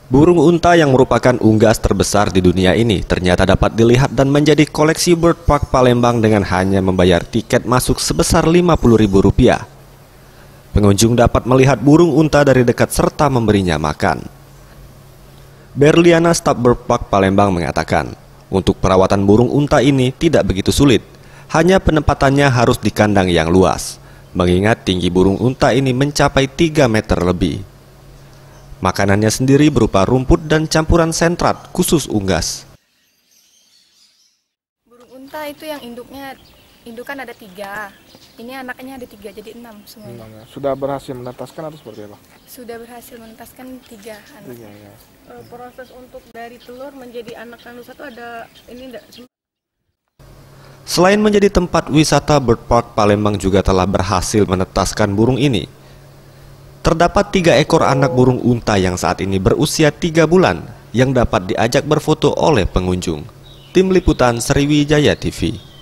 Burung unta yang merupakan unggas terbesar di dunia ini ternyata dapat dilihat dan menjadi koleksi Bird Park Palembang dengan hanya membayar tiket masuk sebesar Rp50.000. Pengunjung dapat melihat burung unta dari dekat serta memberinya makan. Berliana, staf Bird Park Palembang mengatakan, untuk perawatan burung unta ini tidak begitu sulit, hanya penempatannya harus di kandang yang luas, mengingat tinggi burung unta ini mencapai 3 meter lebih. Makanannya sendiri berupa rumput dan campuran sentrat khusus unggas. Burung unta itu yang indukan ada 3. Ini anaknya ada 3, jadi 6 semuanya. Sudah berhasil menetaskan atau seperti apa? Sudah berhasil menetaskan 3 anak. Ya. Proses untuk dari telur menjadi anak kandung satu ada ini enggak? Selain menjadi tempat wisata, Bird Park Palembang juga telah berhasil menetaskan burung ini. Terdapat 3 ekor anak burung unta yang saat ini berusia 3 bulan yang dapat diajak berfoto oleh pengunjung. Tim Liputan Sriwijaya TV.